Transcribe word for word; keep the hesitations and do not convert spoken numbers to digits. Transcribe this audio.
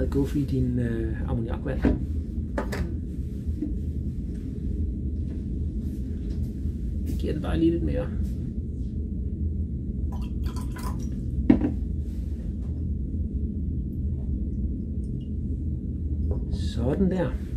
meget guf i din øh, ammoniakvand. Giver den bare lige lidt mere. Sådan der.